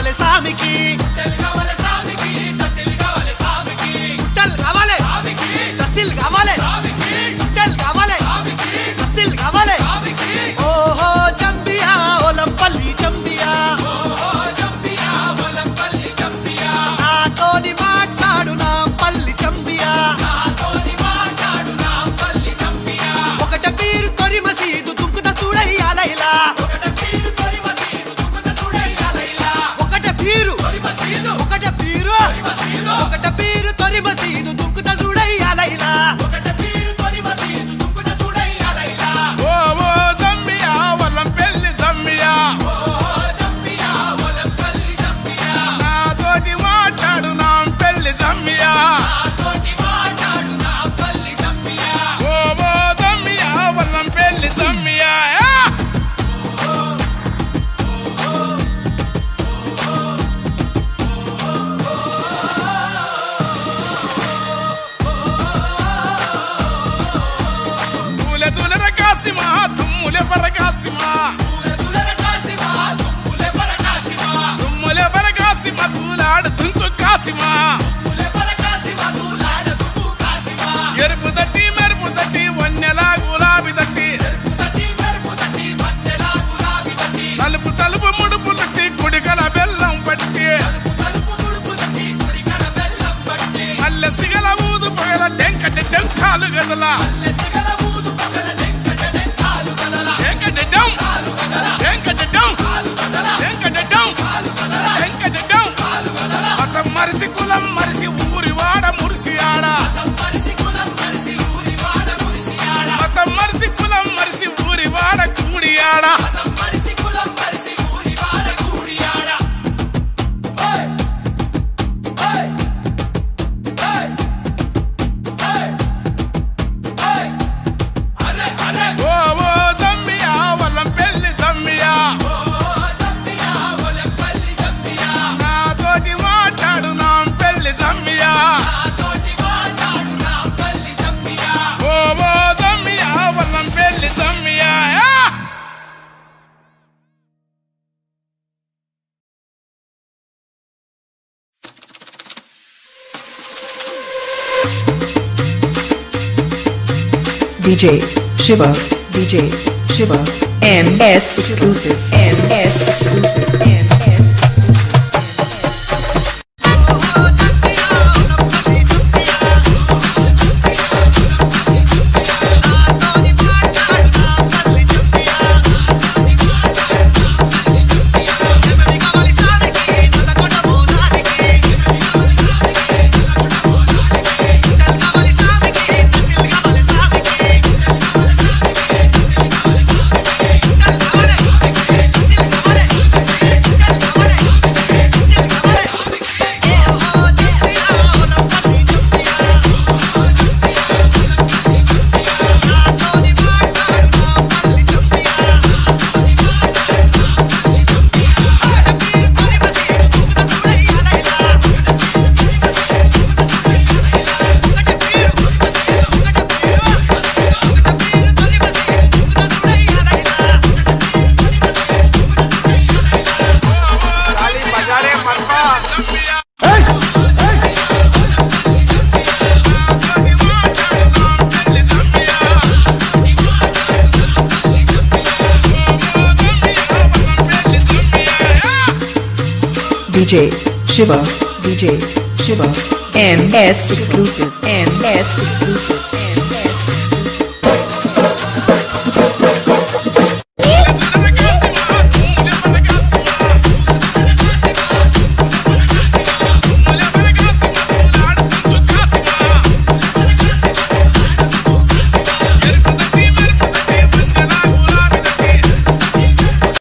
కావాలి సామికి గుట్టలు కావాలి కత్తిలు కావాలి గుట్టలు కావాలి కత్తిలు కావాలి ఓహో జంబియా ఒలంపల్లి జంబియా నాతోని మాట్లాడు నా పల్లి జంబియా ఒకట పీరు తొరి మసీదు దుక్కుత చూడయ్యాలైలా ఒకట పీరు తొరి మసీదు దుక్కుత చూడయ్యాలైలా ఓ ఓ జంబియా ఒలంపల్లి జంబియా నాతోటి మాట్లాడు నా పెళ్లి జంబియా ఓ ఓ జంబియా ఒలంపల్లి జంబియా తుమ్ములే పరకాసిమా తూలాడు తుంకు కాసిమా ఎరుపు దట్టి మెరుపు దట్టి వన్నెలా గులాబీ దట్టి తలుపు తలుపు ముడుపు లట్టి కుడికల బెల్లం పట్టి మల్లె సిగల ఊదు పొగల టెంకటి టెంకాలు గదలా మరిసి కులం మరిసి ఊరి వాడ మురిసి ఆడ మతం మరిసి కులం మరిసి ఊరి వాడ కూడి ఆడ ఓ ఓ జంబియా ఒలంపల్లి జంబియా నాతోటి మాట్లాడు నా పెళ్లి జంబియా ఓ ఓ జంబియా ఒలంపల్లి జంబియా DJ Shiva, DJ Shiva, MS exclusive, MS exclusive, MS DJ Shiva, DJ Shiva, MS exclusive, MS exclusive, MS.